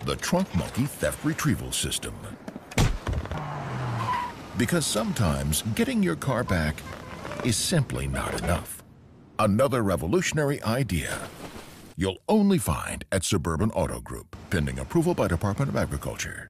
the Trunk Monkey Theft Retrieval System. Because sometimes getting your car back is simply not enough. Another revolutionary idea you'll only find at Suburban Auto Group, pending approval by Department of Agriculture.